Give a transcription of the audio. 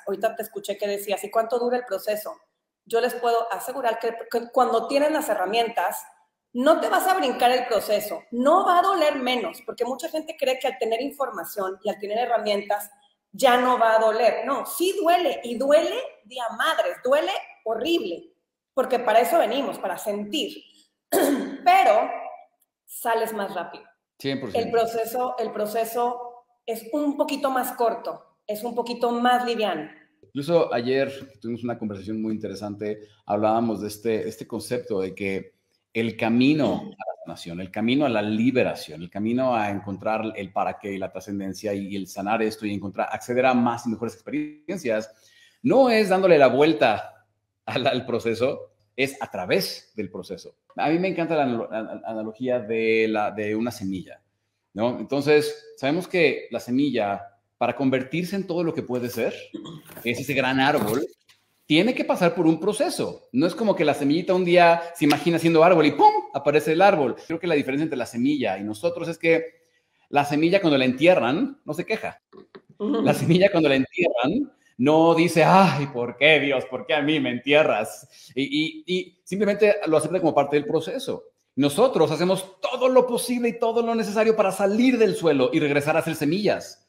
ahorita te escuché que decías, ¿y cuánto dura el proceso? Yo les puedo asegurar que cuando tienes las herramientas, no te vas a brincar el proceso, no va a doler menos, porque mucha gente cree que al tener información y al tener herramientas ya no va a doler. No, sí duele, y duele de a madres, duele horrible, porque para eso venimos, para sentir, pero sales más rápido. 100%. El proceso es un poquito más corto, es un poquito más liviano. Incluso ayer tuvimos una conversación muy interesante, hablábamos de este concepto de que el camino a la sanación, el camino a la liberación, el camino a encontrar el para qué y la trascendencia y el sanar esto y encontrar, acceder a más y mejores experiencias, no es dándole la vuelta al proceso, es a través del proceso. A mí me encanta la analogía de una semilla, ¿no? Entonces, sabemos que la semilla, para convertirse en todo lo que puede ser, es ese gran árbol, tiene que pasar por un proceso. No es como que la semillita un día se imagina siendo árbol y ¡pum! Aparece el árbol. Creo que la diferencia entre la semilla y nosotros es que la semilla cuando la entierran no se queja. La semilla cuando la entierran no dice, ay, ¿por qué Dios? ¿Por qué a mí me entierras? Y simplemente lo acepta como parte del proceso. Nosotros hacemos todo lo posible y todo lo necesario para salir del suelo y regresar a ser semillas.